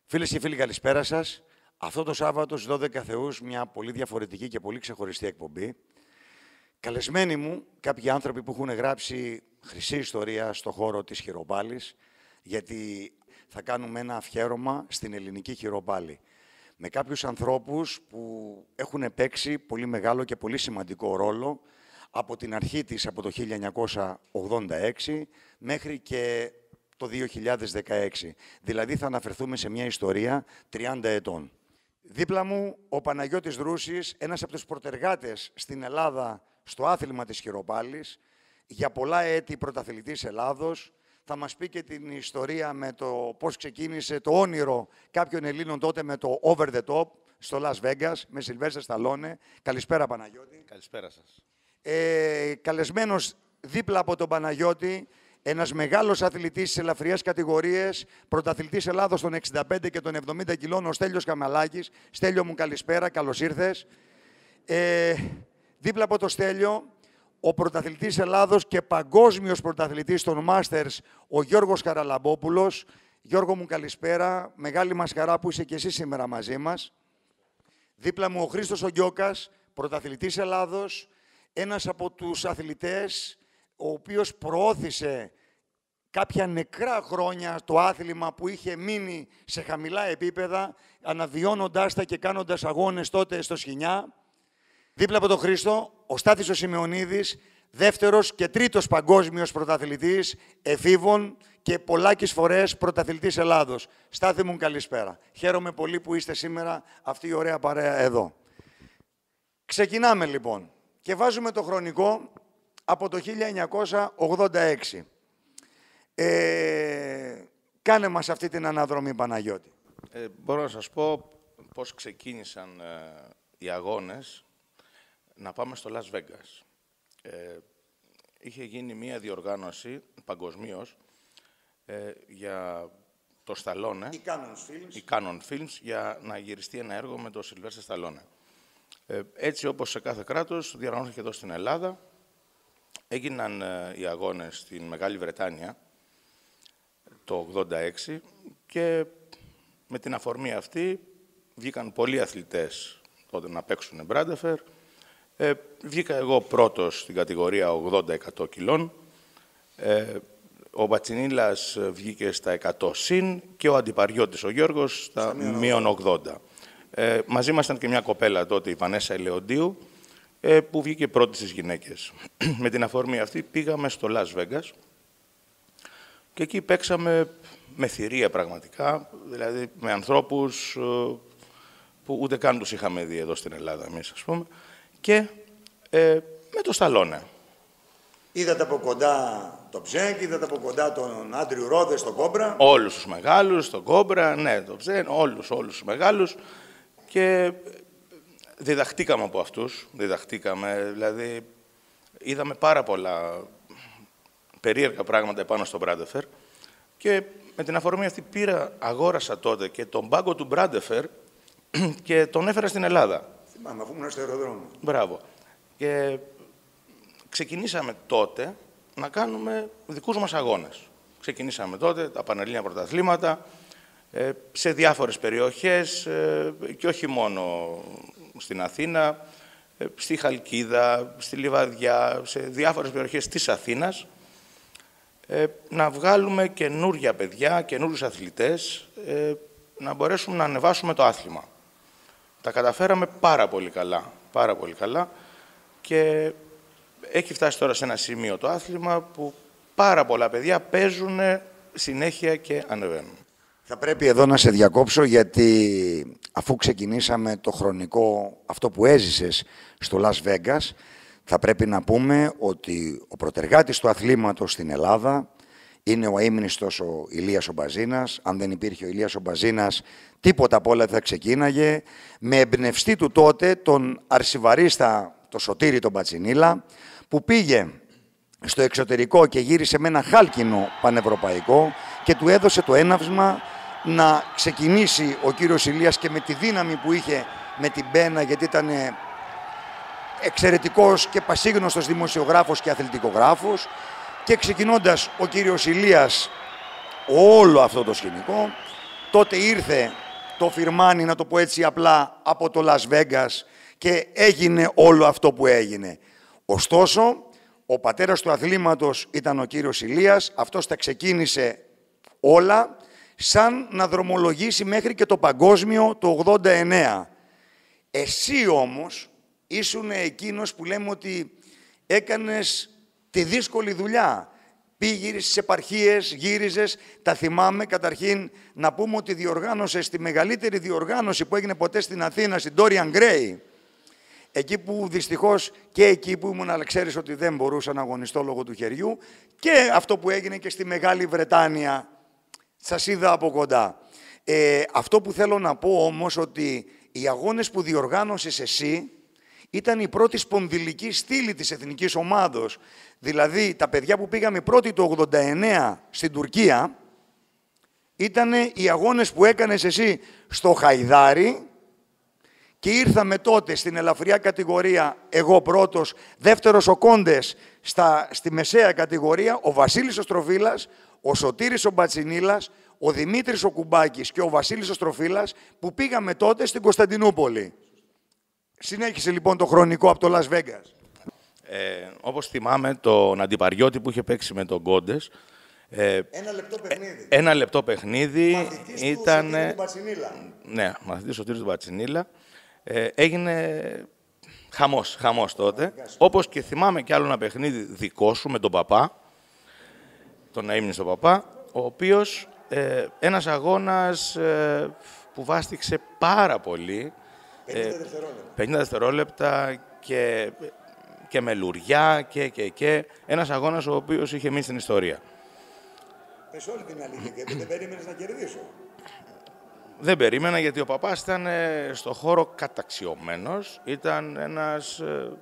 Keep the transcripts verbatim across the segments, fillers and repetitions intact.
Φίλες και φίλοι, καλησπέρα σας. Αυτό το Σάββατο στις δώδεκα Θεούς, μια πολύ διαφορετική και πολύ ξεχωριστή εκπομπή. Καλεσμένοι μου, κάποιοι άνθρωποι που έχουν γράψει χρυσή ιστορία στο χώρο της χειροπάλης, γιατί θα κάνουμε ένα αφιέρωμα στην ελληνική χειροπάλη. Με κάποιους ανθρώπους που έχουν παίξει πολύ μεγάλο και πολύ σημαντικό ρόλο από την αρχή της, από το χίλια εννιακόσια ογδόντα έξι, μέχρι και το δύο χιλιάδες δεκαέξι. Δηλαδή θα αναφερθούμε σε μια ιστορία τριάντα ετών. Δίπλα μου ο Παναγιώτης Δρούσης, ένας από τους πρωτεργάτες στην Ελλάδα στο άθλημα της χειροπάλης, για πολλά έτη πρωταθλητής Ελλάδος. Θα μας πει και την ιστορία με το πώς ξεκίνησε το όνειρο κάποιων Ελλήνων τότε με το Over the Top στο Las Vegas, με Σιλβέστερ Σταλόνε. Καλησπέρα Παναγιώτη. Καλησπέρα σας. Ε, καλεσμένος δίπλα από τον Παναγιώτη, ένας μεγάλος αθλητής στις ελαφριές κατηγορίες, πρωταθλητής Ελλάδος των εξήντα πέντε και των εβδομήντα κιλών, ο Στέλιος Καμαλάκης. Στέλιο μου, καλησπέρα, καλώς ήρθες. Ε, δίπλα από το Στέλιο, ο πρωταθλητής Ελλάδος και παγκόσμιος πρωταθλητής των Masters, ο Γιώργος Χαραλαμπόπουλος. Γιώργο μου, καλησπέρα. Μεγάλη μας χαρά που είσαι και εσύ σήμερα μαζί μας. Δίπλα μου ο Χρήστος ο Γιώκας, πρωταθλητής Ελλάδος, ένας από τους αθλητές ο οποίος προώθησε κάποια νεκρά χρόνια το άθλημα που είχε μείνει σε χαμηλά επίπεδα, αναβιώνοντάς τα και κάνοντας αγώνες τότε στο Σχοινιά. Δίπλα από τον Χρήστο, ο Στάθης ο Σημεωνίδης, δεύτερος και τρίτος παγκόσμιος πρωταθλητής εφήβων και πολλάκις φορές πρωταθλητής Ελλάδος. Στάθη μου, καλησπέρα. Χαίρομαι πολύ που είστε σήμερα αυτή η ωραία παρέα εδώ. Ξεκινάμε λοιπόν και βάζουμε το χρονικό από το χίλια εννιακόσια ογδόντα έξι. Ε, κάνε μας αυτή την αναδρομή, Παναγιώτη. Ε, μπορώ να σας πω πώς ξεκίνησαν ε, οι αγώνες να πάμε στο Las Vegas. Ε, είχε γίνει μία διοργάνωση παγκοσμίως ε, για το Σταλόνε, η Canon Films. η Canon Films, για να γυριστεί ένα έργο με το Σιλβέστερ Σταλόνε. Ε, έτσι όπως σε κάθε κράτος, διοργανώθηκε εδώ στην Ελλάδα. Έγιναν ε, οι αγώνες στην Μεγάλη Βρετάνια το ογδόντα έξι και με την αφορμή αυτή βγήκαν πολλοί αθλητές τότε να παίξουν μπράντεφερ. Ε, βγήκα εγώ πρώτος στην κατηγορία ογδόντα εκατό κιλών. Ε, ο Μπατσινίλας βγήκε στα εκατό συν και ο Αντιπαριώτης ο Γιώργος στα μείον ογδόντα. Ε, μαζί μας ήταν και μια κοπέλα τότε, η Βανέσα Ελεοντίου, ε, που βγήκε πρώτη στις γυναίκες. Με την αφορμή αυτή πήγαμε στο Las Vegas και εκεί παίξαμε με θηρία πραγματικά, δηλαδή με ανθρώπους ε, που ούτε καν τους είχαμε δει εδώ στην Ελλάδα εμείς, ας πούμε, και ε, με το Σταλόνε. Είδατε από κοντά το Ψέγκ, είδατε από κοντά τον Άντριου Ρόδε στο Κόμπρα. Όλους τους μεγάλους, τον Κόμπρα, ναι, το Ψέγκ, όλους, όλους τους μεγάλους. Και διδαχτήκαμε από αυτούς, διδαχτήκαμε, δηλαδή είδαμε πάρα πολλά περίεργα πράγματα επάνω στο μπράντεφερ και με την αφορμή αυτή πήρα, αγόρασα τότε και τον πάγκο του μπράντεφερ και τον έφερα στην Ελλάδα. Θυμάμαι, αφού ήμουν στο αεροδρόμιο. Μπράβο. Και ξεκινήσαμε τότε να κάνουμε δικούς μας αγώνες. Ξεκινήσαμε τότε τα Πανελλήνια Πρωταθλήματα σε διάφορες περιοχές και όχι μόνο στην Αθήνα, στη Χαλκίδα, στη Λιβαδιά, σε διάφορες περιοχές της Αθήνας, να βγάλουμε καινούρια παιδιά, καινούριους αθλητές, να μπορέσουμε να ανεβάσουμε το άθλημα. Τα καταφέραμε πάρα πολύ καλά, πάρα πολύ καλά και έχει φτάσει τώρα σε ένα σημείο το άθλημα που πάρα πολλά παιδιά παίζουν συνέχεια και ανεβαίνουν. Θα πρέπει εδώ να σε διακόψω, γιατί αφού ξεκινήσαμε το χρονικό αυτό που έζησες στο Las Vegas, θα πρέπει να πούμε ότι ο πρωτεργάτης του αθλήματος στην Ελλάδα είναι ο αείμνηστος ο Ηλίας ο Μπαζίνας. Αν δεν υπήρχε ο Ηλίας ο Μπαζίνας, τίποτα απ' όλα δεν θα ξεκίναγε. Με εμπνευστή του τότε τον αρσιβαρίστα, το Σωτήρη τον Μπατσινίλα, που πήγε στο εξωτερικό και γύρισε με ένα χάλκινο πανευρωπαϊκό και του έδωσε το έναυσμα να ξεκινήσει ο κύριος Ηλίας, και με τη δύναμη που είχε με την πένα, γιατί ήταν εξαιρετικός και πασίγνωστος δημοσιογράφος και αθλητικογράφος, και ξεκινώντας ο κύριος Ηλίας όλο αυτό το σκηνικό, τότε ήρθε το φιρμάνι, να το πω έτσι απλά, από το Las Vegas και έγινε όλο αυτό που έγινε. Ωστόσο, ο πατέρας του αθλήματος ήταν ο κύριος Ηλίας, αυτός τα ξεκίνησε όλα, σαν να δρομολογήσει μέχρι και το παγκόσμιο το ογδόντα εννέα. Εσύ όμως ήσουν εκείνος που λέμε ότι έκανες τη δύσκολη δουλειά. Πήγες στις επαρχίες, γύριζες, τα θυμάμαι. Καταρχήν να πούμε ότι διοργάνωσες τη μεγαλύτερη διοργάνωση που έγινε ποτέ στην Αθήνα, στην Dorian Gray. Εκεί που δυστυχώς και εκεί που ήμουν, αλλά ξέρεις ότι δεν μπορούσα να αγωνιστώ λόγω του χεριού, και αυτό που έγινε και στη Μεγάλη Βρετάνια, σας είδα από κοντά. Ε, αυτό που θέλω να πω όμως, ότι οι αγώνες που διοργάνωσες εσύ ήταν η πρώτη σπονδυλική στήλη της εθνικής ομάδος. Δηλαδή, τα παιδιά που πήγαμε πρώτοι το ογδόντα εννέα στην Τουρκία, ήταν οι αγώνες που έκανες εσύ στο Χαϊδάρι, και ήρθαμε τότε στην ελαφριά κατηγορία, εγώ πρώτος, δεύτερος ο Κόντες στα, στη μεσαία κατηγορία, ο Βασίλης ο Στροφίλας, ο Σωτήρης ο Μπατσινίλας, ο Δημήτρης ο Κουμπάκης και ο Βασίλης ο Στροφίλας, που πήγαμε τότε στην Κωνσταντινούπολη. Συνέχισε λοιπόν το χρονικό από το Las Vegas. Ε, όπως θυμάμαι τον Αντιπαριώτη που είχε παίξει με τον Κόντες. Ε, ένα λεπτό παιχνίδι. Ε, ένα λεπτό παιχνίδι. Μαθητής ήταν. Του Σωτήρη του Μπατσινίλα. Ναι, μαθητής Σωτήρης του Μπατσινίλα. Ε, έγινε χαμός, χαμός τότε. Όπως και θυμάμαι κι άλλο ένα παιχνίδι δικό σου με τον παπά, τον αείμνη στον παπά, ο οποίος ε, ένας αγώνας ε, που βάστηξε πάρα πολύ. πενήντα δευτερόλεπτα. πενήντα δευτερόλεπτα και, και με λουριά και, και, και. Ένας αγώνας ο οποίος είχε μείνει στην ιστορία. Πες όλη την αλήθεια, γιατί δεν περίμενες να κερδίσω. Δεν περίμενα, γιατί ο παπάς ήταν ε, στο χώρο καταξιωμένος. Ήταν ένας, ε,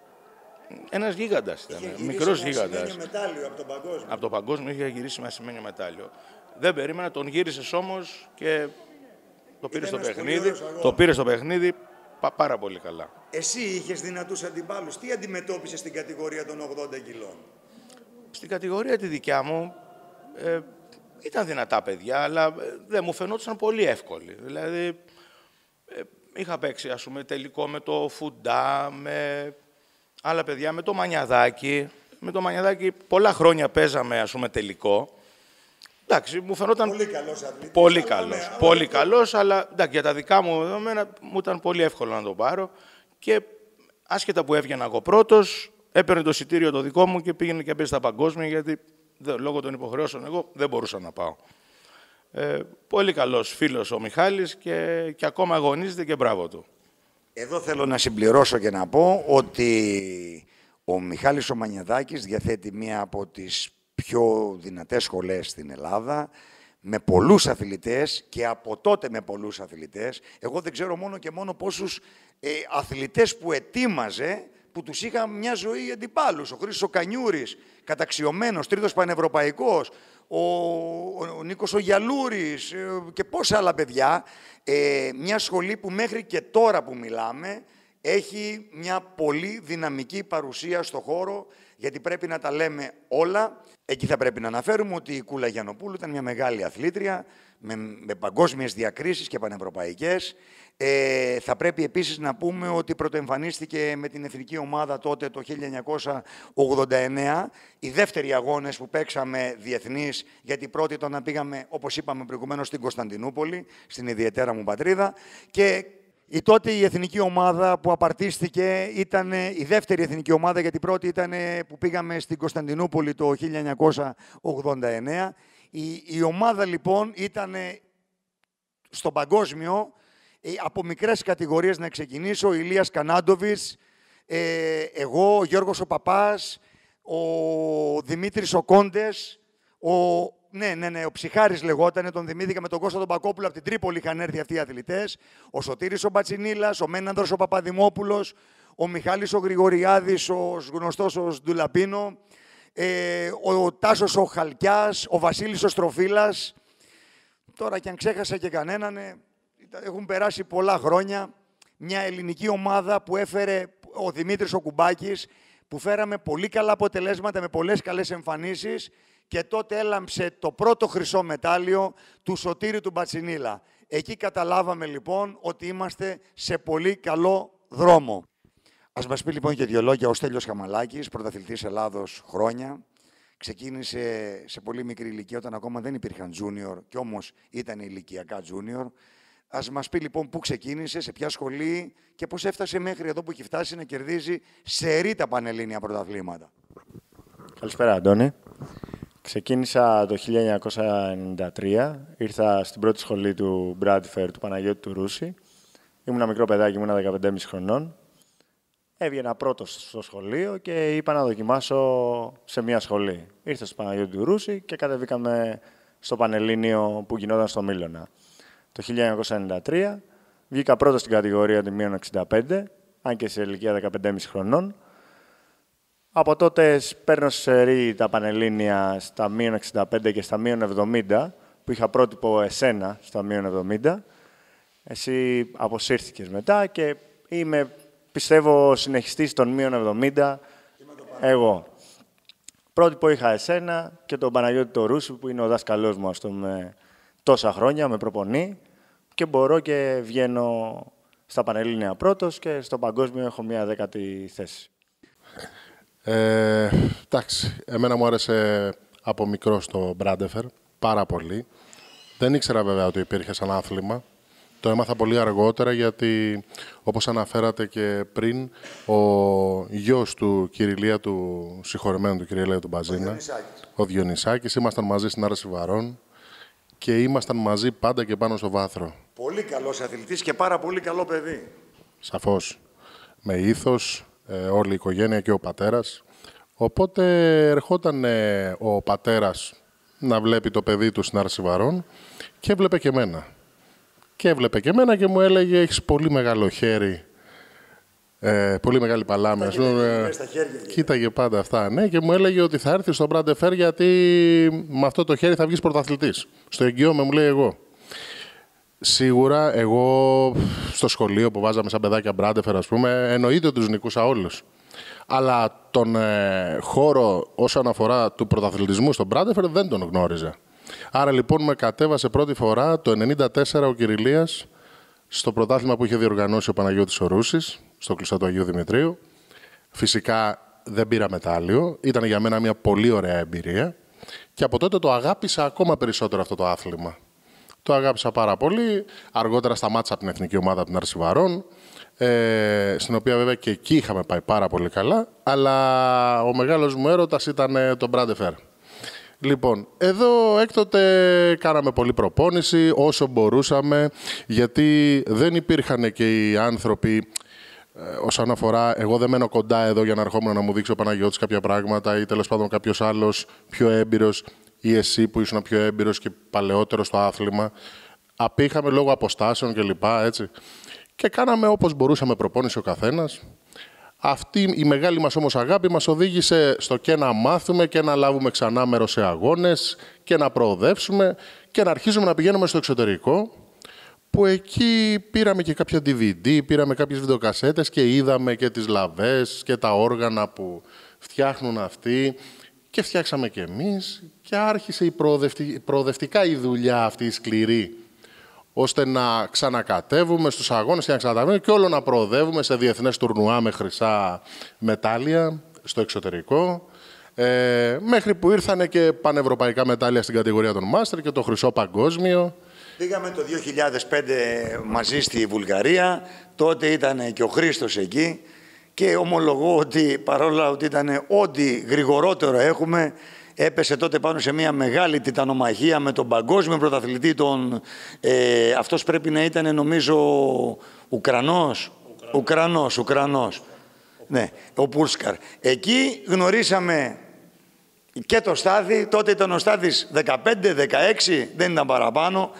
ένας γίγαντας, ήταν, μικρός γίγαντας. Είχε μετάλλιο από τον παγκόσμιο. Από το παγκόσμιο είχε γυρίσει με ασημένιο μετάλλιο. Δεν περίμενα, τον γύρισες όμως και το πήρε στο παιχνίδι. Το πήρε στο παιχνίδι πα, πάρα πολύ καλά. Εσύ είχες δυνατούς αντιπάλους. Τι αντιμετώπισες στην κατηγορία των ογδόντα κιλών? Στην κατηγορία τη δικιά μου, ε, ήταν δυνατά παιδιά, αλλά δεν μου φαινόντουσαν πολύ εύκολοι. Δηλαδή, ε, είχα παίξει, ας πούμε, τελικό με το Φουντά, με άλλα παιδιά, με το Μανιαδάκι. Με το Μανιαδάκι πολλά χρόνια παίζαμε, ας πούμε, τελικό. Εντάξει, μου φαινόταν πολύ καλός αθλητής. Πολύ καλός, με, πολύ αλλά... καλός, αλλά εντάξει, για τα δικά μου δεδομένα μου ήταν πολύ εύκολο να το πάρω. Και άσχετα που έβγαινα εγώ πρώτος, έπαιρνε το εισιτήριο το δικό μου και πήγαινε και παίζει στα παγκόσμια, γιατί δε, λόγω των υποχρεώσεων εγώ δεν μπορούσα να πάω. Ε, πολύ καλός φίλος ο Μιχάλης και, και ακόμα αγωνίζεται και μπράβο του. Εδώ θέλω να συμπληρώσω και να πω ότι ο Μιχάλης ο Μανιαδάκης διαθέτει μία από τις πιο δυνατές σχολές στην Ελλάδα, με πολλούς αθλητές και από τότε με πολλούς αθλητές. Εγώ δεν ξέρω μόνο και μόνο πόσους ε, αθλητές που ετοίμαζε, που τους είχα μια ζωή αντιπάλους. Ο Χρήστος ο Κανιούρης, καταξιωμένος, τρίτος πανευρωπαϊκός, ο, ο, ο Νίκος ο Γιαλούρης ε, και πόσα άλλα παιδιά. Ε, μια σχολή που μέχρι και τώρα που μιλάμε έχει μια πολύ δυναμική παρουσία στο χώρο, γιατί πρέπει να τα λέμε όλα. Εκεί θα πρέπει να αναφέρουμε ότι η Κούλα Γιαννοπούλου ήταν μια μεγάλη αθλήτρια, με, με παγκόσμιες διακρίσεις και πανευρωπαϊκές. Ε, θα πρέπει επίσης να πούμε ότι πρωτοεμφανίστηκε με την εθνική ομάδα τότε το χίλια εννιακόσια ογδόντα εννέα. Οι δεύτεροι αγώνες που παίξαμε διεθνείς, γιατί πρώτοι όταν πήγαμε, όπως είπαμε προηγουμένως, στην Κωνσταντινούπολη, στην ιδιαίτερα μου πατρίδα. Και η τότε η εθνική ομάδα που απαρτίστηκε ήταν η δεύτερη εθνική ομάδα, γιατί η πρώτη ήταν που πήγαμε στην Κωνσταντινούπολη το χίλια εννιακόσια ογδόντα εννέα. Η, η ομάδα λοιπόν ήταν στο παγκόσμιο, από μικρές κατηγορίες να ξεκινήσω, ο Ηλίας Κανάντοβιτς, ε, εγώ, ο Γιώργος ο Παπάς, ο Δημήτρης ο Κόντες, ο, ναι, ναι, ναι, ο Ψυχάρης λεγότανε, τον θυμήθηκα με τον Κώστα τον Πακόπουλο, από την Τρίπολη είχαν έρθει αυτοί οι αθλητές, ο Σωτήρης ο Μπατσινίλας, ο Μένανδρος ο Παπαδημόπουλος, ο Μιχάλης ο Γρηγοριάδης, ο γνωστός ο Ντουλαπίνο, ε, ο Τάσος ο Χαλκιάς, ο Βασίλης ο Στροφίλας. Τώρα κι αν ξέχασα και κανέναν, έχουν περάσει πολλά χρόνια. Μια ελληνική ομάδα που έφερε ο Δημήτρης ο Κουμπάκης, που φέραμε πολύ καλά αποτελέσματα με πολλές καλές εμφανίσεις και τότε έλαμψε το πρώτο χρυσό μετάλλιο του Σωτήρη του Μπατσινίλα. Εκεί καταλάβαμε λοιπόν ότι είμαστε σε πολύ καλό δρόμο. Ας μας πει λοιπόν και δύο λόγια ο Στέλιος Χαμαλάκης, πρωταθλητής Ελλάδος χρόνια. Ξεκίνησε σε πολύ μικρή ηλικία όταν ακόμα δεν υπήρχαν junior και όμως ήταν ηλικιακά junior. Ας μας πει λοιπόν πού ξεκίνησε, σε ποια σχολή και πώς έφτασε μέχρι εδώ που έχει φτάσει να κερδίζει σερί τα πανελλήνια πρωταθλήματα. Καλησπέρα Αντώνη. Ξεκίνησα το χίλια εννιακόσια ενενήντα τρία. Ήρθα στην πρώτη σχολή του Μπράντφερ του Παναγιώτη του Ρούση. Ήμουν ένα μικρό παιδάκι, ήμουν δεκαπέντε και μισή χρονών. Έβγαινα πρώτος στο σχολείο και είπα να δοκιμάσω σε μία σχολή. Ήρθα στο Παναγιώτη του Ρούση και κατεβήκαμε στο Πανελλήνιο που γινόταν στο Μήλωνα. Το χίλια εννιακόσια ενενήντα τρία βγήκα πρώτος στην κατηγορία του μείον εξήντα πέντε, αν και σε ηλικία δεκαπέντε και μισή χρονών. Από τότε παίρνω σε σερί τα Πανελλήνια στα μείον εξήντα πέντε και στα μείον εβδομήντα, που είχα πρότυπο εσένα στα μείον εβδομήντα. Εσύ αποσύρθηκες μετά και είμαι, πιστεύω, συνεχιστής των μείον εβδομήντα εγώ. Πρότυπο είχα εσένα και τον Παναγιώτη το Ρούση, που είναι ο δάσκαλός μου, ας πούμε, τόσα χρόνια, με προπονεί και μπορώ και βγαίνω στα Πανελλήνια πρώτος και στο παγκόσμιο έχω μια δέκατη θέση. Ε, εντάξει, εμένα μου άρεσε από μικρό το Μπράντεφερ, πάρα πολύ. Δεν ήξερα βέβαια ότι υπήρχε σαν άθλημα. Το έμαθα πολύ αργότερα γιατί, όπως αναφέρατε και πριν, ο γιος του Κυριλία, του συγχωρεμένου του Κυριλία του Μπαζίνα, ο Διονυσάκης, ήμασταν μαζί στην Άρση Βαρών και ήμασταν μαζί πάντα και πάνω στο βάθρο. Πολύ καλός αθλητής και πάρα πολύ καλό παιδί. Σαφώς. Με ήθος, ε, όλη η οικογένεια και ο πατέρας. Οπότε ερχόταν ε, ο πατέρας να βλέπει το παιδί του στην Άρση Βαρών και έβλεπε και εμένα. Και έβλεπε και εμένα και μου έλεγε: έχεις πολύ μεγάλο χέρι, ε, πολύ μεγάλη παλάμη. Ας πούμε, κοίταγε πάντα αυτά, ναι, και μου έλεγε ότι θα έρθει στο Μπράντεφερ γιατί με αυτό το χέρι θα βγεις πρωταθλητής. Στο εγγυώμαι, μου λέει εγώ. Σίγουρα, εγώ στο σχολείο που βάζαμε σαν παιδάκια Μπράντεφερ, ας πούμε, εννοείται ότι τους νικούσα όλους. Αλλά τον ε, χώρο όσον αφορά του πρωταθλητισμού στον Μπράντεφερ δεν τον γνώριζα. Άρα λοιπόν με κατέβασε πρώτη φορά το ενενήντα τέσσερα ο Κυριλίας στο πρωτάθλημα που είχε διοργανώσει ο Παναγιώτης ο Ρούσης, στο κλειστό του Αγίου Δημητρίου. Φυσικά δεν πήρα μετάλλιο, ήταν για μένα μια πολύ ωραία εμπειρία και από τότε το αγάπησα ακόμα περισσότερο αυτό το άθλημα. Το αγάπησα πάρα πολύ, αργότερα σταμάτησα από την εθνική ομάδα από την Άρση Βαρών, ε, στην οποία βέβαια και εκεί είχαμε πάει πάρα πολύ καλά, αλλά ο μεγάλος μου έρωτας ήταν το Μπράντεφερ. Λοιπόν, εδώ έκτοτε κάναμε πολλή προπόνηση όσο μπορούσαμε, γιατί δεν υπήρχαν και οι άνθρωποι, ε, όσον αφορά, εγώ δεν μένω κοντά εδώ για να ερχόμουν να μου δείξει ο Παναγιώτης κάποια πράγματα ή τέλος πάντων κάποιος άλλος πιο έμπειρος ή εσύ που ήσουν πιο έμπειρος και παλαιότερο στο άθλημα. Απήχαμε λόγω αποστάσεων κλπ. Έτσι. Και κάναμε όπως μπορούσαμε προπόνηση ο καθένας. Αυτή η μεγάλη μας όμως αγάπη μας οδήγησε στο και να μάθουμε και να λάβουμε ξανά μέρος σε αγώνες και να προοδεύσουμε και να αρχίσουμε να πηγαίνουμε στο εξωτερικό, που εκεί πήραμε και κάποια ντι βι ντι, πήραμε κάποιες βιντεοκασέτες και είδαμε και τις λαβές και τα όργανα που φτιάχνουν αυτοί και φτιάξαμε και εμείς και άρχισε η προοδευτικ... προοδευτικά η δουλειά αυτή η σκληρή, ώστε να ξανακατεύουμε στους αγώνες και να ξανακατεύουμε και όλο να προοδεύουμε σε διεθνές τουρνουά με χρυσά μετάλλια στο εξωτερικό, ε, μέχρι που ήρθανε και πανευρωπαϊκά μετάλλια στην κατηγορία των Μάστερ και το χρυσό παγκόσμιο. Πήγαμε το δύο χιλιάδες πέντε μαζί στη Βουλγαρία, τότε ήταν και ο Χρήστος εκεί και ομολογώ ότι παρόλα ότι ήταν ό,τι γρηγορότερο έχουμε, έπεσε τότε πάνω σε μια μεγάλη τιτανομαχία με τον παγκόσμιο πρωταθλητή. Τον, ε, αυτός πρέπει να ήταν, νομίζω, Ουκρανός. Ουκρανός, Ουκρανός. Ναι, ο Πούλσκαρ. Εκεί γνωρίσαμε και το Στάδι. Τότε ήταν ο Στάδης δεκαπέντε δεκαέξι, δεν ήταν παραπάνω.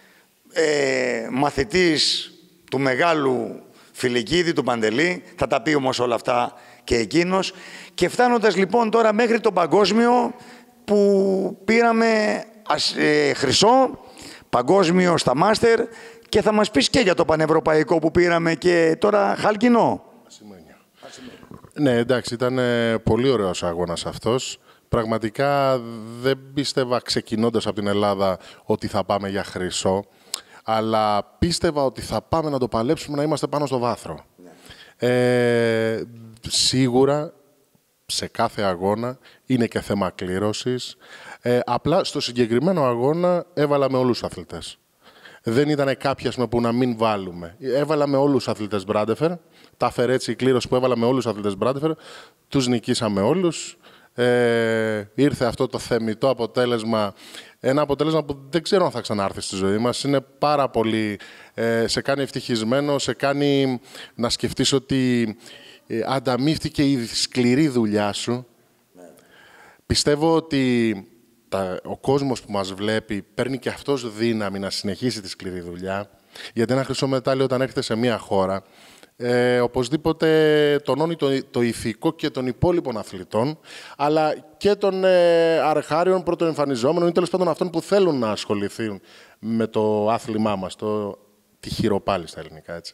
Ε, μαθητής του μεγάλου Φιλικίδη, του Παντελή. Θα τα πει όμως όλα αυτά και εκείνος. Και φτάνοντας λοιπόν τώρα μέχρι το παγκόσμιο που πήραμε ας, ε, χρυσό, παγκόσμιο στα Μάστερ και θα μας πεις και για το πανευρωπαϊκό που πήραμε και τώρα χάλκινο. Ναι, εντάξει, ήταν πολύ ωραίος αγώνας αυτός. Πραγματικά δεν πίστευα ξεκινώντας από την Ελλάδα ότι θα πάμε για χρυσό, αλλά πίστευα ότι θα πάμε να το παλέψουμε να είμαστε πάνω στο βάθρο. Ναι. Ε, σίγουρα, σε κάθε αγώνα, είναι και θέμα κλήρωσης. Ε, απλά στο συγκεκριμένο αγώνα έβαλα με όλους τους αθλητές. Δεν ήταν κάποια που να μην βάλουμε. Έβαλα με όλους τους αθλητές Μπράντεφερ. Τα έφερε έτσι η κλήρωση που έβαλα με όλους τους αθλητές Μπράντεφερ. Τους νικήσαμε όλους. Ε, ήρθε αυτό το θεμιτό αποτέλεσμα. Ένα αποτέλεσμα που δεν ξέρω αν θα ξανάρθει στη ζωή μας. Είναι πάρα πολύ... Ε, σε κάνει ευτυχισμένο, σε κάνει να σκεφτείς ότι ε, ανταμείφθηκε η σκληρή δουλειά σου. Ναι. Πιστεύω ότι τα, ο κόσμος που μας βλέπει παίρνει και αυτός δύναμη να συνεχίσει τη σκληρή δουλειά. Γιατί ένα χρυσό μετάλλιο όταν έρχεται σε μια χώρα, ε, οπωσδήποτε τονώνει το, το ηθικό και των υπόλοιπων αθλητών, αλλά και των ε, αρχάριων πρωτοεμφανιζόμενων ή τέλος πάντων αυτών που θέλουν να ασχοληθούν με το άθλημά μας, το, τη χειροπάλη στα ελληνικά, έτσι.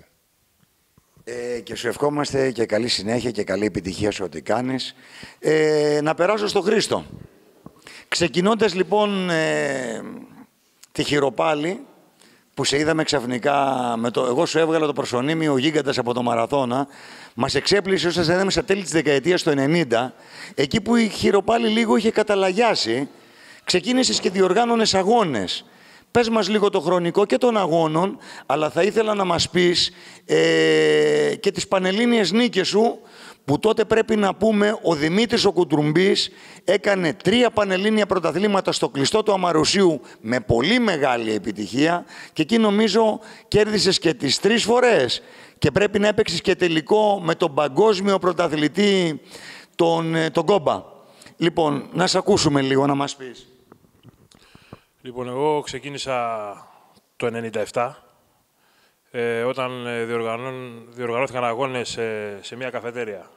Ε, και σου ευχόμαστε και καλή συνέχεια και καλή επιτυχία σε ό,τι κάνεις. Ε, να περάσω στο Χρήστο. Ξεκινώντας λοιπόν ε, τη χειροπάλη, που σε είδαμε ξαφνικά, με το, εγώ σου έβγαλα το προσωνύμιο ο γίγαντας από το μαραθώνα, μας εξέπλησε όσο σας είδαμε στα τέλη της δεκαετίας του ενενήντα, εκεί που η χειροπάλη λίγο είχε καταλαγιάσει, ξεκίνησες και διοργάνωνες αγώνες. Πες μας λίγο το χρονικό και των αγώνων, αλλά θα ήθελα να μας πεις ε, και τις πανελλήνιες νίκες σου, που τότε πρέπει να πούμε ο Δημήτρης ο Κουτρουμπής έκανε τρία πανελλήνια πρωταθλήματα στο κλειστό του Αμαρουσίου με πολύ μεγάλη επιτυχία και εκεί νομίζω κέρδισες και τις τρεις φορές και πρέπει να έπαιξες και τελικό με τον παγκόσμιο πρωταθλητή τον, τον Κόμπα. Λοιπόν, να σε ακούσουμε λίγο να μας πεις. Λοιπόν, εγώ ξεκίνησα το ενενήντα επτά, ε, όταν διοργανώθηκαν αγώνες σε, σε μια καφετέρια.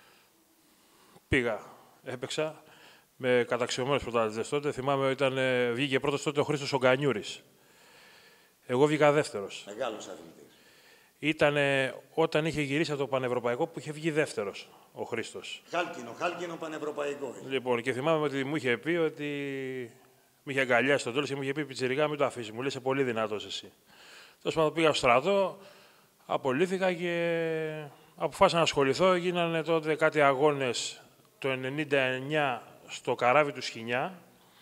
Πήγα, έπαιξα με καταξιωμένους πρωταθλητές τότε. Θυμάμαι ήταν, βγήκε πρώτος τότε ο Χρήστος ο Γκανιούρης. Εγώ βγήκα δεύτερος. Μεγάλος αθλητής. Ήταν όταν είχε γυρίσει από το Πανευρωπαϊκό που είχε βγει δεύτερος ο Χρήστος. Χάλκινο, χάλκινο Πανευρωπαϊκό. Λοιπόν, και θυμάμαι ότι μου είχε πει ότι... Με είχε αγκαλιάσει στο τέλος και μου είχε πει πιτσιρικά, μην το αφήσει. Μου λέει, είσαι πολύ δυνατός εσύ. Τέλος πάντων, πήγα στο στρατό, απολύθηκα και αποφάσισα να ασχοληθώ. Γίνανε τότε κάτι αγώνες το ενενήντα εννιά στο καράβι του Σχοινιά.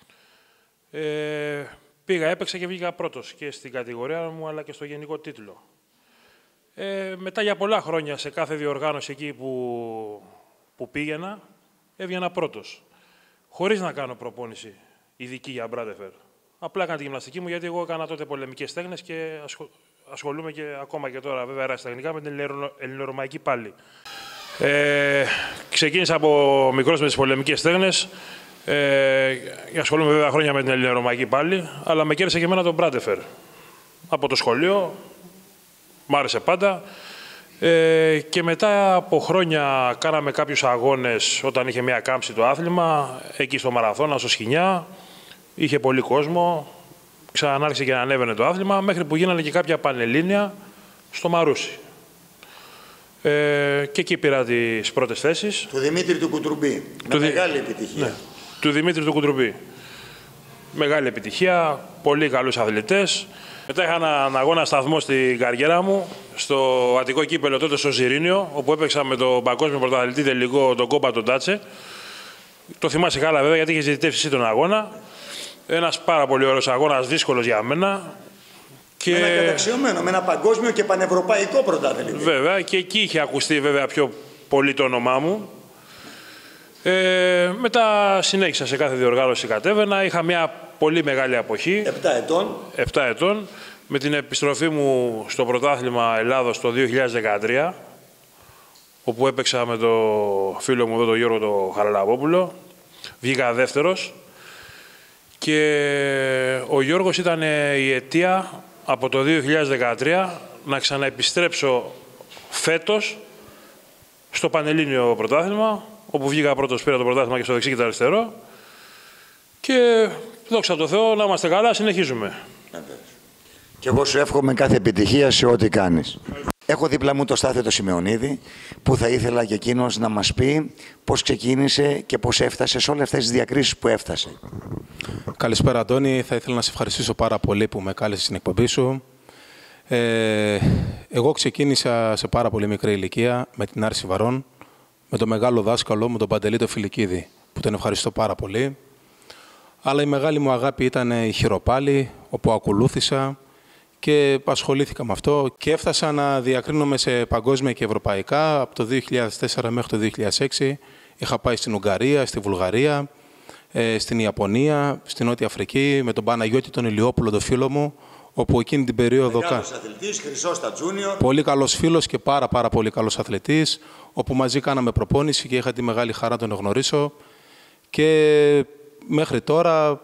Ε, πήγα, έπαιξα και βγήκα πρώτος και στην κατηγορία μου, αλλά και στο γενικό τίτλο. Ε, μετά για πολλά χρόνια, σε κάθε διοργάνωση εκεί που, που πήγαινα, έβγαινα πρώτος. Χωρίς να κάνω προπόνηση ειδική για Μπράντεφερ. Απλά έκανα τη γυμναστική μου, γιατί εγώ έκανα τότε πολεμικές τέχνες και ασχολ... ασχολούμαι και ακόμα και τώρα, βέβαια, αεραστεχνικά με την ελληνορωμαϊκή πάλι. Ε, ξεκίνησα από μικρός με τις πολεμικές τέχνες. Ε, ασχολούμαι βέβαια χρόνια με την ελληνορωμαϊκή πάλι, αλλά με κέρδισε και εμένα τον Μπράντεφερ. Από το σχολείο, μ' άρεσε πάντα. Ε, και μετά από χρόνια κάναμε κάποιους αγώνες όταν είχε μια κάμψη το άθλημα, εκεί στο Μαραθώνα, στο Σχοινιά. Είχε πολύ κόσμο, ξανάρχισε και να ανέβαινε το άθλημα, μέχρι που γίνανε και κάποια πανελλήνια στο Μαρούσι. Ε, και εκεί πήρα τις πρώτες θέσεις. Του Δημήτρη του Κουτρουμπή. Με Δη... μεγάλη επιτυχία. Ναι. Του Δημήτρη του Κουτρουμπή. Μεγάλη επιτυχία, πολύ καλούς αθλητές. Μετά είχα έναν αγώνα σταθμό στην καριέρα μου, στο Αττικό Κύπελλο τότε στο Ζιρήνιο, όπου έπαιξα με τον παγκόσμιο πρωταθλητή τελικό, τον Κόμπα τον Τάτσε. Το θυμάσαι καλά βέβαια, γιατί είχε ζητήσει εσύ τον αγώνα. Ένας πάρα πολύ ωραίος αγώνας, δύσκολος για μένα. Και... Με ένα καταξιωμένο, με ένα παγκόσμιο και πανευρωπαϊκό πρωτάθλημα. Βέβαια, και εκεί είχε ακουστεί βέβαια πιο πολύ το όνομά μου. Ε, μετά συνέχισα σε κάθε διοργάνωση κατέβαινα. Είχα μια πολύ μεγάλη αποχή. Επτά ετών. Επτά ετών. Με την επιστροφή μου στο πρωτάθλημα Ελλάδος το δύο χιλιάδες δεκατρία, όπου έπαιξα με το φίλο μου εδώ, τον Γιώργο το Χαραλαμπόπουλο. Βγήκα δεύτερος. Και ο Γιώργος ήταν η αιτία από το δύο χιλιάδες δεκατρία να ξαναεπιστρέψω φέτος στο Πανελλήνιο πρωτάθλημα, όπου βγήκα πρώτος, πήρα το πρωτάθλημα και στο δεξί και το αριστερό. Και δόξα τω Θεώ, να είμαστε καλά, συνεχίζουμε. Και εγώ σου εύχομαι κάθε επιτυχία σε ό,τι κάνεις. Έχω δίπλα μου το Στάθιο το Σιμεωνίδη, που θα ήθελα και εκείνος να μας πει πώς ξεκίνησε και πώς έφτασε σε όλες αυτές τις διακρίσεις που έφτασε. Καλησπέρα, Αντώνη. Θα ήθελα να σε ευχαριστήσω πάρα πολύ που με κάλεσες στην εκπομπή σου. Ε, εγώ ξεκίνησα σε πάρα πολύ μικρή ηλικία με την Άρση Βαρών, με τον μεγάλο δάσκαλο μου, τον Παντελή το Φιλικίδη, που τον ευχαριστώ πάρα πολύ. Αλλά η μεγάλη μου αγάπη ήταν η χειροπάλη, όπου ακολούθησα και ασχολήθηκα με αυτό και έφτασα να διακρίνομαι σε παγκόσμια και ευρωπαϊκά. Από το δύο χιλιάδες τέσσερα μέχρι το δύο χιλιάδες έξι είχα πάει στην Ουγγαρία, στη Βουλγαρία, στην Ιαπωνία, στην Νότια Αφρική, με τον Παναγιώτη τον Ηλιόπουλο, τον φίλο μου, όπου εκείνη την περίοδο... Μεγάλος αθλητής, χρυσός στα τζούνιορ. Πολύ καλός φίλος και πάρα πάρα πολύ καλός αθλητής, όπου μαζί κάναμε προπόνηση και είχα τη μεγάλη χαρά να τον γνωρίσω. Και μέχρι τώρα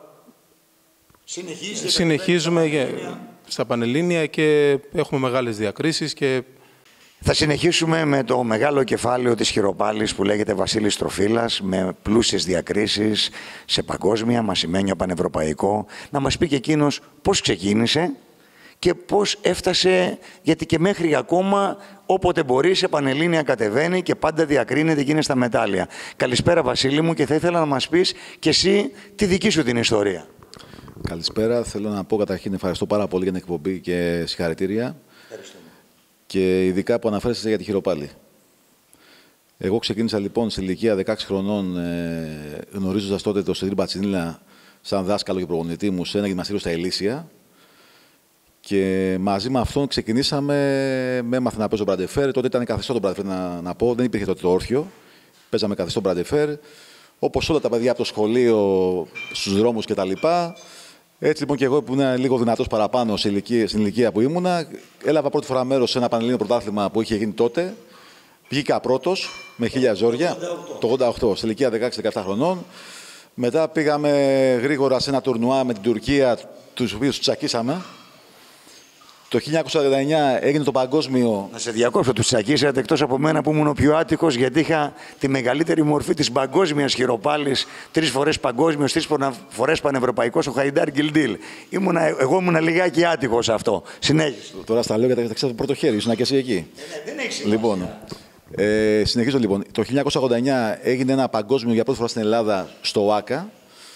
συνεχίζουμε στα Πανελλήνια και έχουμε μεγάλες διακρίσεις. Και... Θα συνεχίσουμε με το μεγάλο κεφάλαιο της χειροπάλης που λέγεται Βασίλης Τροφίλας, με πλούσιες διακρίσεις σε παγκόσμια, μασημένιο, πανευρωπαϊκό. Να μας πει και εκείνος πώς ξεκίνησε και πώς έφτασε, γιατί και μέχρι ακόμα όποτε μπορεί σε Πανελλήνια κατεβαίνει και πάντα διακρίνεται και είναι στα μετάλλια. Καλησπέρα Βασίλη μου, και θα ήθελα να μας πεις και εσύ τη δική σου την ιστορία. Καλησπέρα. Θέλω να πω καταρχήν ευχαριστώ πάρα πολύ για την εκπομπή και συγχαρητήρια. Ευχαριστούμε. Και ειδικά που αναφέρεσαι για τη χειροπάλη. Εγώ ξεκίνησα λοιπόν σε ηλικία δεκαέξι χρονών, ε, γνωρίζοντας τότε τον Σωτήρη Μπατσινίλα σαν δάσκαλο και προπονητή μου σε ένα γυμναστήριο στα Ελίσσια. Και μαζί με αυτόν ξεκινήσαμε, με έμαθα να παίζω μπραντεφέρ. Τότε ήταν καθιστό το μπραντεφέρ, να, να πω, δεν υπήρχε τότε το όρθιο. Παίζαμε καθιστό μπραντεφέρ. Όπως όλα τα παιδιά από το σχολείο, στους δρόμους κτλ. Έτσι λοιπόν και εγώ που ήμουν λίγο δυνατός παραπάνω στην ηλικία, στην ηλικία που ήμουνα, έλαβα πρώτη φορά μέρος σε ένα πανελλήνιο πρωτάθλημα που είχε γίνει τότε. Βγήκα πρώτος με χίλια ζόρια, το ογδόντα οκτώ, σε ηλικία δεκαέξι δεκαεπτά χρονών. Μετά πήγαμε γρήγορα σε ένα τουρνουά με την Τουρκία, τους οποίους τους τσακίσαμε. Το χίλια εννιακόσια ογδόντα εννιά έγινε το παγκόσμιο. Να σε διακόψω, τους τσακίσατε, εκτός από μένα που ήμουν ο πιο άτυχος, γιατί είχα τη μεγαλύτερη μορφή της παγκόσμιας χειροπάλης. Τρεις φορές παγκόσμιος, τρεις φορές πανευρωπαϊκός, ο Χαϊντάρ Γκιλντίλ. Ήμουνα, εγώ ήμουν λιγάκι άτυχος αυτό. Συνέχισε. Τώρα στα λέω γιατί τα ξέρω το πρώτο χέρι, ήσουν και εσύ εκεί. Ε, ναι, δεν έχει λοιπόν, ε, συνεχίζω λοιπόν. Το χίλια εννιακόσια ογδόντα εννιά έγινε ένα παγκόσμιο για πρώτη φορά στην Ελλάδα στο ΟΑΚΑ.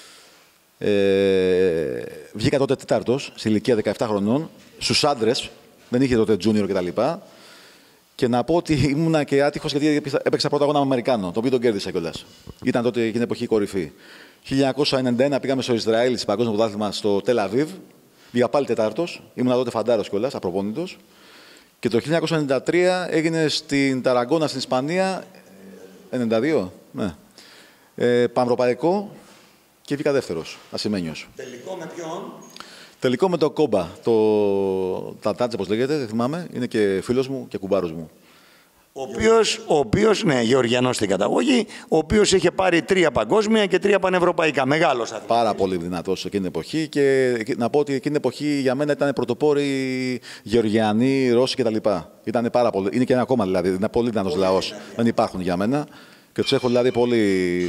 Ε, βγήκα τότε τέταρτος, σε ηλικία δεκαεπτά χρονών, στους άντρες, δεν είχε τότε junior κτλ. Και, και να πω ότι ήμουνα και άτυχος γιατί έπαιξα πρώτα αγώνα με Αμερικάνο, το οποίο τον κέρδισα κιόλας. Ήταν τότε εκείνη την εποχή κορυφή. χίλια εννιακόσια ενενήντα ένα πήγαμε στο Ισραήλ, σε παγκόσμιο πρωτάθλημα στο Τελ Αβίβ. Βγήκα πάλι τετάρτος, ήμουνα τότε φαντάρος κιόλας, απροπόνητος. Και το χίλια εννιακόσια ενενήντα τρία έγινε στην Ταραγκώνα στην Ισπανία. ενενήντα δύο, ναι. Ε, Πανευρωπαϊκό. Και βγήκα δεύτερος, ασημένιος. Τελικό με ποιον? Τελικό με το Κόμπα. Το Τατάτσε, όπως λέγεται, δεν θυμάμαι. Είναι και φίλος μου και κουμπάρος μου. Ο οποίος, ο οποίος, ναι, Γεωργιανός στην καταγωγή, ο οποίος είχε πάρει τρία παγκόσμια και τρία πανευρωπαϊκά. Μεγάλος αθλητής. Πάρα πολύ δυνατός εκείνη την εποχή. Και να πω ότι εκείνη την εποχή για μένα ήταν πρωτοπόροι Γεωργιανοί, Ρώσοι κτλ. Ήταν πάρα πολύ. Είναι και ένα ακόμα δηλαδή. Είναι πολύ δυνατός λαός. Δεν υπάρχουν για μένα. Και τους έχω δηλαδή πολύ.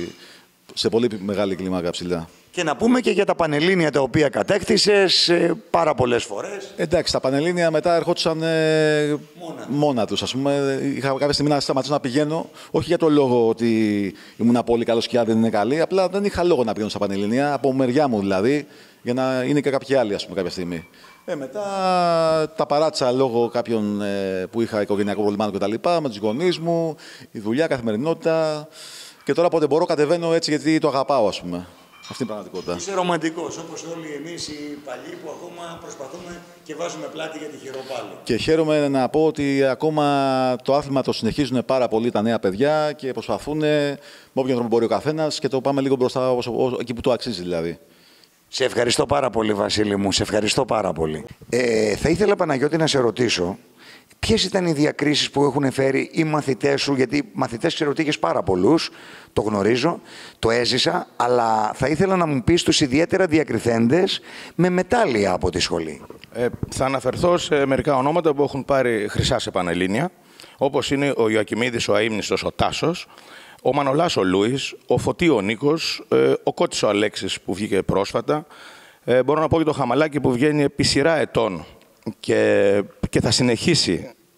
Σε πολύ μεγάλη κλίμακα ψηλά. Και να πούμε και για τα Πανελλήνια τα οποία κατέκτησες ε, πάρα πολλές φορές. Εντάξει, τα Πανελλήνια μετά ερχόντουσαν ε, μόνα. μόνα τους. Ας πούμε, είχα κάποια στιγμή να σταματήσω να πηγαίνω, όχι για το λόγο ότι ήμουν πολύ καλός και δεν είναι καλή, απλά δεν είχα λόγο να πηγαίνω στα Πανελλήνια, από μεριά μου δηλαδή, για να είναι και κάποιοι άλλοι, ας πούμε, κάποια στιγμή. Ε, μετά τα παράτησα λόγω κάποιων ε, που είχα οικογενειακό προβλημάτων κτλ. Με τους γονείς μου, η δουλειά, καθημερινότητα. Και τώρα πότε μπορώ κατεβαίνω έτσι γιατί το αγαπάω, ας πούμε. Αυτή είναι η πραγματικότητα. Είσαι ρομαντικός, όπως όλοι εμείς οι παλιοί που ακόμα προσπαθούμε και βάζουμε πλάτη για τη χειροπάλη. Και χαίρομαι να πω ότι ακόμα το άθλημα το συνεχίζουν πάρα πολύ τα νέα παιδιά και προσπαθούν με όποιον τρόπο μπορεί ο καθένας και το πάμε λίγο μπροστά εκεί που το αξίζει δηλαδή. Σε ευχαριστώ πάρα πολύ, Βασίλη μου. Σε ευχαριστώ πάρα πολύ. Ε, θα ήθελα, Παναγιώτη, να σε ρωτήσω. Ποιες ήταν οι διακρίσεις που έχουν φέρει οι μαθητές σου, γιατί μαθητές ξέρω ότι είχες πάρα πολλούς, το γνωρίζω, το έζησα, αλλά θα ήθελα να μου πεις τους ιδιαίτερα διακριθέντες με μετάλλια από τη σχολή. Ε, θα αναφερθώ σε μερικά ονόματα που έχουν πάρει χρυσά σε Πανελλήνια, όπως είναι ο Ιωακιμίδης ο Αείμνηστος ο Τάσος, ο Μανολάς ο Λούις, ο Φωτή ο Νίκος, ε, ο Κώτης ο Αλέξης που βγήκε πρόσφατα, ε, μπορώ να πω και το Χαμαλάκι που βγαίνει επί σειρά ετών και, και θα συνεχίσει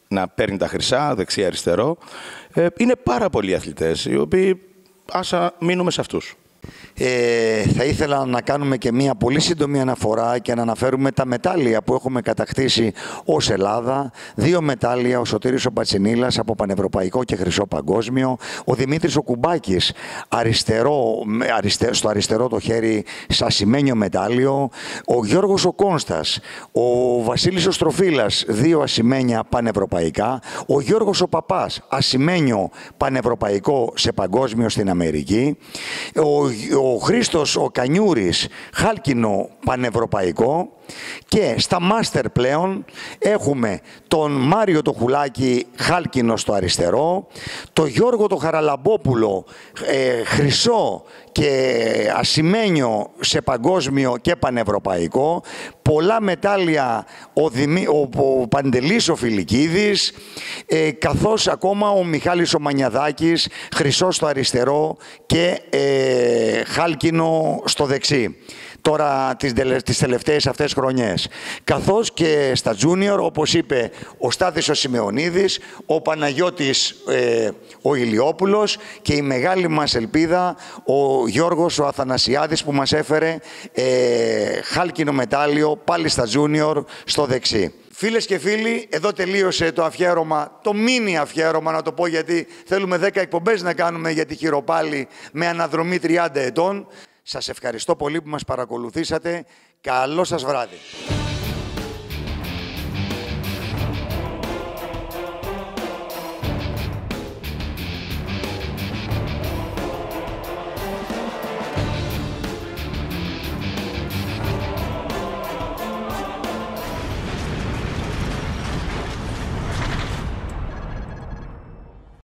να παίρνει τα χρυσά, δεξί-αριστερό. Ε, είναι πάρα πολλοί αθλητές, οι οποίοι ας μείνουμε σε αυτούς. Ε, θα ήθελα να κάνουμε και μία πολύ σύντομη αναφορά και να αναφέρουμε τα μετάλλια που έχουμε κατακτήσει ως Ελλάδα. Δύο μετάλλια, ο Σωτήρης ο Μπατσινίλας από πανευρωπαϊκό και χρυσό παγκόσμιο, ο Δημήτρης ο Κουμπάκης αριστερό, αριστε, στο αριστερό το χέρι ασημένιο μετάλλιο, ο Γιώργος ο Κόνστας, ο Βασίλης ο Στροφίλας, δύο ασημένια πανευρωπαϊκά, ο Γιώργος ο Παπάς, ασημένιο πανευρωπαϊκό σε παγκόσμιο στην Αμερική, ο ο Χρήστος ο Κανιούρης, χάλκινο πανευρωπαϊκό, και στα μάστερ πλέον έχουμε τον Μάριο το Χουλάκη, χάλκινο στο αριστερό, τον Γιώργο το Χαραλαμπόπουλο, ε, χρυσό και ασημένιο σε παγκόσμιο και πανευρωπαϊκό, πολλά μετάλλια ο, Δημή, ο, ο Παντελής ο Φιλικίδης, ε, καθώς ακόμα ο Μιχάλης ο Μανιαδάκης, χρυσό στο αριστερό και ε, χάλκινο στο δεξί. Τώρα τις, τις τελευταίες αυτές χρονιές. Καθώς και στα junior, όπως είπε ο Στάθης ο Σημεωνίδης, ο Παναγιώτης ε, ο Ηλιόπουλος και η μεγάλη μας ελπίδα ο Γιώργος ο Αθανασιάδης που μας έφερε ε, χάλκινο μετάλλιο πάλι στα junior στο δεξί. Φίλες και φίλοι, εδώ τελείωσε το αφιέρωμα, το μίνι αφιέρωμα να το πω, γιατί θέλουμε δέκα εκπομπές να κάνουμε για τη χειροπάλη με αναδρομή τριάντα ετών. Σας ευχαριστώ πολύ που μας παρακολουθήσατε. Καλό σας βράδυ.